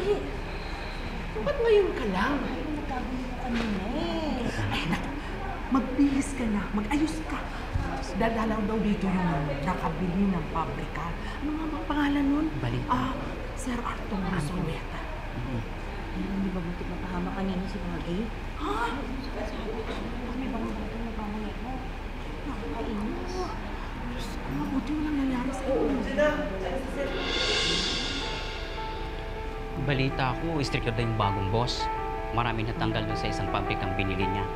Ay, ba't ngayon ka lang? Ay, nagkabili ko kanina eh. Ay, naku, magbihis ka na, mag-ayos ka. Dadalaw daw dito yung nakabili ng pabrika. Ano nga bang pangalan nun? Balita. Sir Arturo Soleta. Hindi ba butik mapahama kanina si Maggie? Ha? May bang bato na pamuli mo? Nakakainis. Diyos ko, mabuti yung nangyayari sa iyo. Balita ko, stricto daw yung bagong boss. Marami natanggal doon sa isang pabrikang binili niya.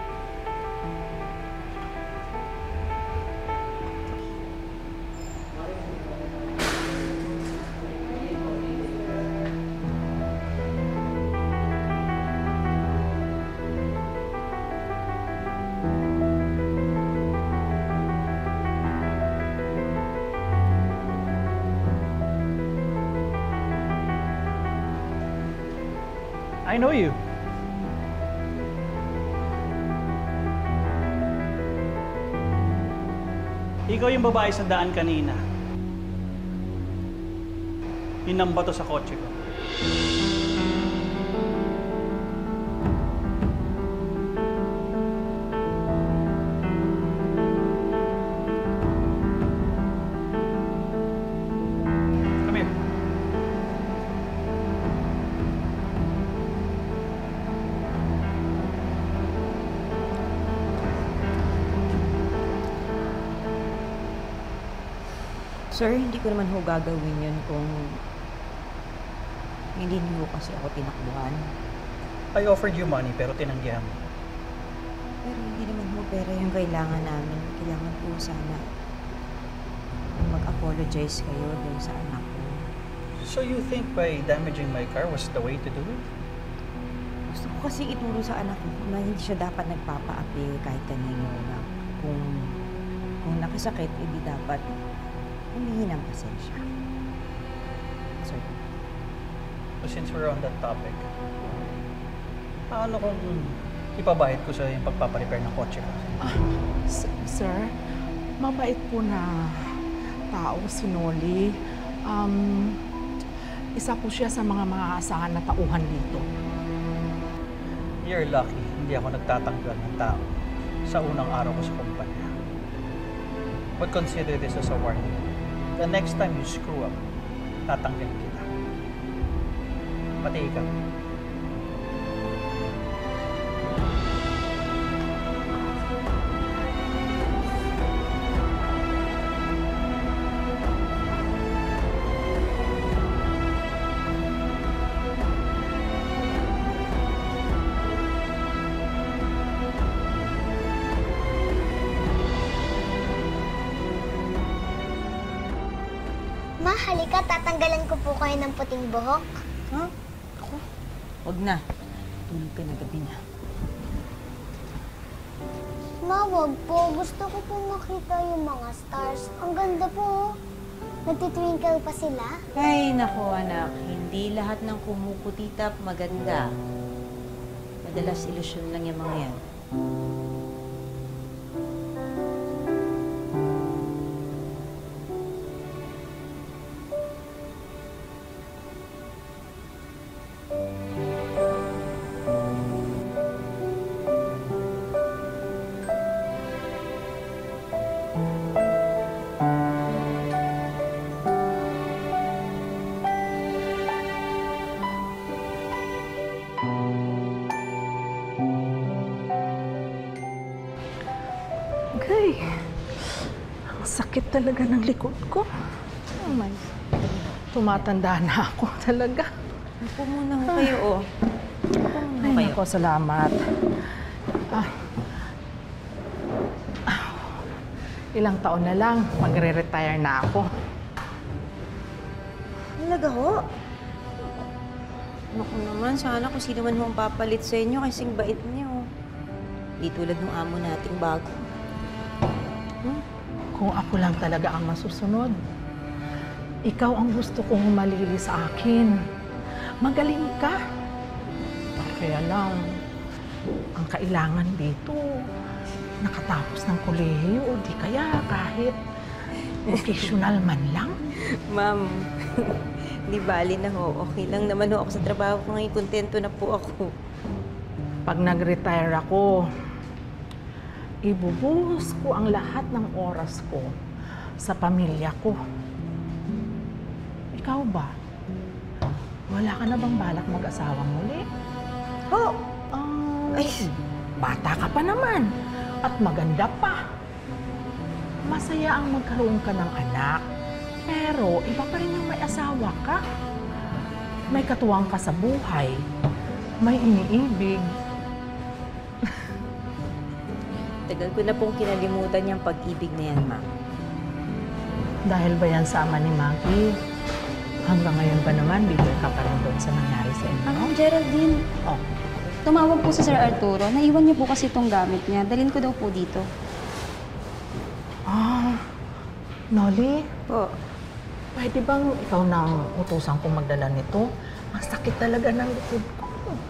I know you. Ikaw yung babae sa daan kanina. Yun ang bato sa kotse ko. Come here. Sir, hindi ko naman ho gagawin yun kung hindi niyo kasi ako tinakbuhan. I offered you money pero tinanggihan mo. Pero hindi naman ho pera yung kailangan namin. Kailangan po sana mag-apologize kayo dun sa anak ko. So you think by damaging my car was the way to do it? Gusto ko kasi ituro sa anak ko na hindi siya dapat nagpapaapi kahit kanino na kung nakasakit, hindi dapat humingi ng pasensya. Sir. So since we're on that topic, paano kung ipabayad ko sa yung pagpaparepair ng kotse ko? Sir, mabait po na tao si Noli. Isa po siya sa mga maaasahan na tauhan dito. You're lucky, hindi ako nagtatanggal ng tao sa unang araw ko sa kumpanya. But consider this as a warning. The next time you screw up, tatanggalin kita. Pati ikaw. Ma, halika, tatanggalan ko po kayo ng puting buhok. Ha? Ako? Huwag na. Tulog ka na gabi na. Ma, wag po. Gusto ko po makita yung mga stars. Ang ganda po. Nagtitwinkle pa sila. Ay, naku anak. Hindi lahat ng kumukutitap maganda. Madalas ilusyon lang yung mga yan. Gay, ang sakit talaga ng likod ko. Oh my, tumatanda na ako talaga. Upo muna ho kayo, oh. Upo muna Ay, kayo. nako, salamat. Ilang taon na lang, magre-retire na ako. Talaga ho? Naku naman, sana kung sino man ho ang papalit sa inyo kasing bait niyo. Di tulad ng amo nating bago. Kung ako lang talaga ang masusunod, ikaw ang gusto kong humalili sa akin. Magaling ka. Kaya lang, ang kailangan dito, nakatapos ng kolehiyo o di kaya kahit vocational man lang. Ma'am, Di bali na ho. Okay lang naman ho ako sa trabaho ko ngayon. Kontento na po ako. Pag nag-retire ako, ibubuhos ko ang lahat ng oras ko sa pamilya ko. Ikaw ba? Wala ka na bang balak mag-asawa muli? Ho! Ay, bata ka pa naman at maganda pa. Masaya ang magkaroon ka ng anak, pero iba pa rin yung may asawa ka. May katuwang ka sa buhay, may iniibig. Tagal ko na pong kinalimutan yung pag-ibig na yan, ma'am. Dahil ba yan sa ama ni Maggie? Hanggang ngayon ba naman, bigoy ka pa rin doon sa nangyari sa inyo? Ma'am Geraldine, Oh, tumawag po si Sir Arturo. Naiwan niyo po kasi itong gamit niya. Dalhin ko daw po dito. Nolly, Po. pwede bang ikaw nang utusan kong magdala nito? Ang sakit talaga ng likod ko.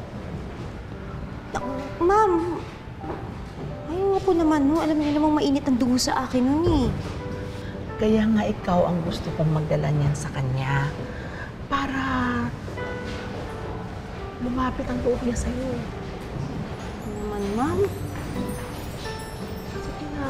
Ma'am, ayaw po naman, no? Alam niyo namang mainit ang dugo sa akin nun, eh. Kaya nga ikaw ang gusto kong magdala niyan sa kanya. Para lumapit ang loob niya sa'yo. Ano naman, ma'am? Sige na.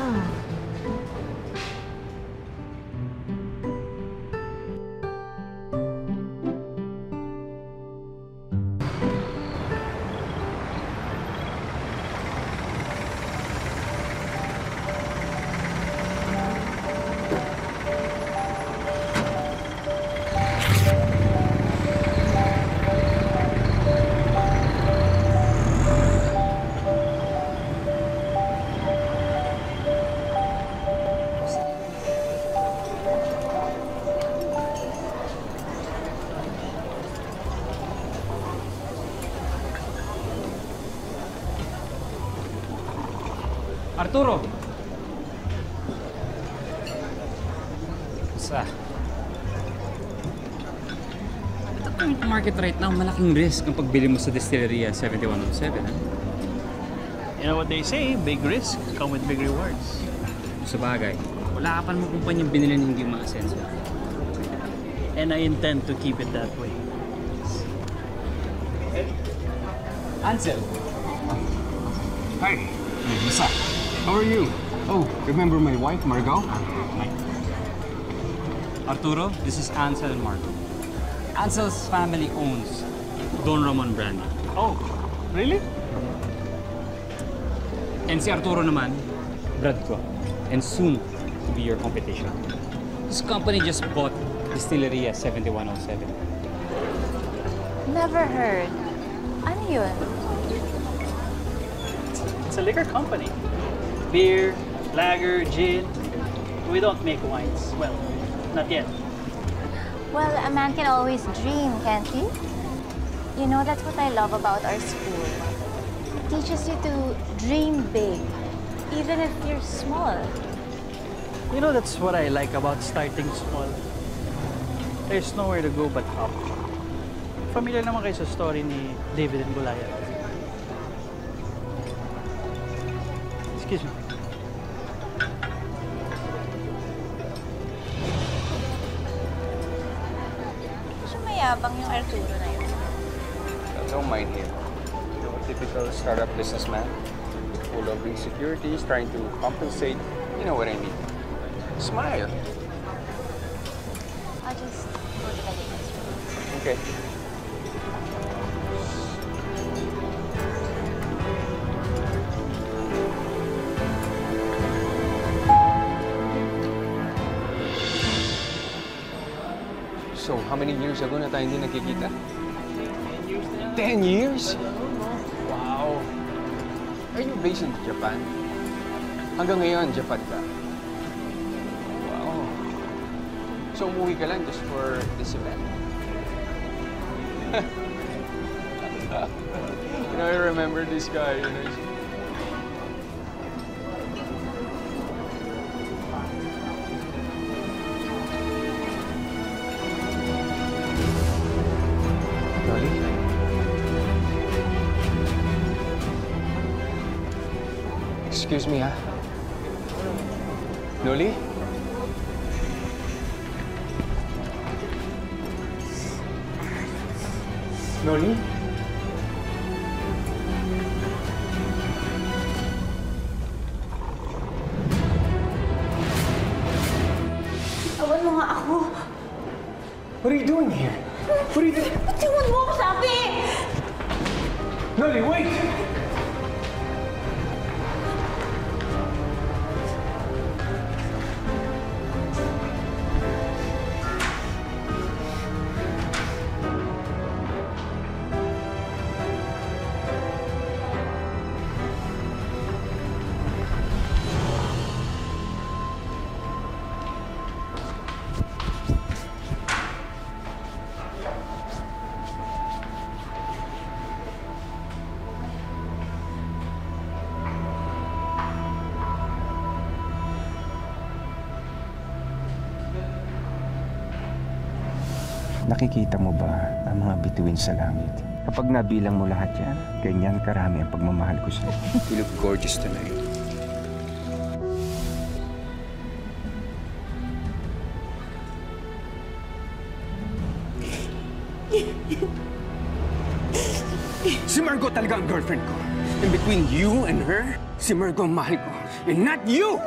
Arturo! Sa? At current market right now, malaking risk ang pagbili mo sa Distilleria 7107, ha? You know what they say, big risk come with big rewards. Sa bagay, wala ka pa naman kumpanyang binili ng hindi umaasenso. And I intend to keep it that way. Ansel! Hi, Lisa. How are you? Oh, remember my wife, Margot? Arturo, this is Ansel and Marco. Ansel's family owns Don Ramon Brandy. Oh, really? And si Arturo naman, Brad ko. And soon to be your competition. This company just bought Distilleria 7107. Never heard. Ano yun? It's a liquor company. Beer, lager, gin. We don't make wines. Well, not yet. Well, a man can always dream, can't he? You know, that's what I love about our school. It teaches you to dream big, even if you're small. You know, that's what I like about starting small. There's nowhere to go but up. Familiar naman kayo sa story ni David and Goliath. Excuse me. Medyo mayabang yung Arturo na yun. Don't mind him. You know, a typical startup businessman. Full of insecurities, trying to compensate. You know what I mean. Smile. I'll just go to the ladies' room. Okay. So, how many years ago na tayo hindi nagkikita? 10 years? Wow! Are you based in Japan? Hanggang ngayon, Japan ka? Wow! So, umuwi ka lang just for this event? You know, I remember this guy, you know. Noli? Excuse me, ha? Noli? Noli? Tawan mo nga ako. What are you doing here? What are you doing? Tawan mo ako, sabi! Noli, wait! Nakikita mo ba ang mga bituin sa langit? Kapag nabilang mo lahat yan, ganyan karami ang pagmamahal ko sa'yo. You look gorgeous tonight. Si Margot talaga ang girlfriend ko. And between you and her, si Margot ang mahal ko. And not you!